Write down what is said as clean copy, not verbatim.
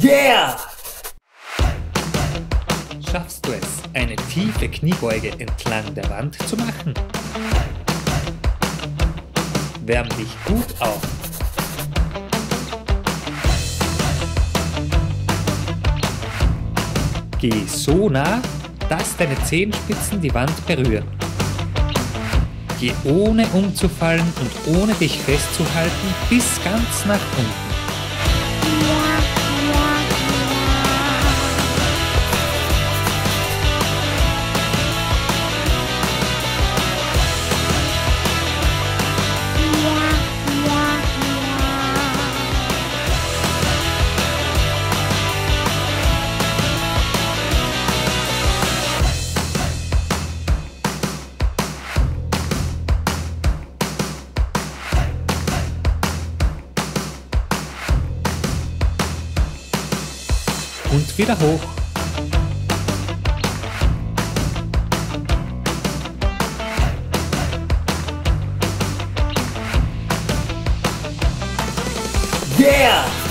Yeah! Schaffst du es, eine tiefe Kniebeuge entlang der Wand zu machen? Wärm dich gut auf. Geh so nah, dass deine Zehenspitzen die Wand berühren. Geh ohne umzufallen und ohne dich festzuhalten bis ganz nach unten. Und wieder hoch. Yeah!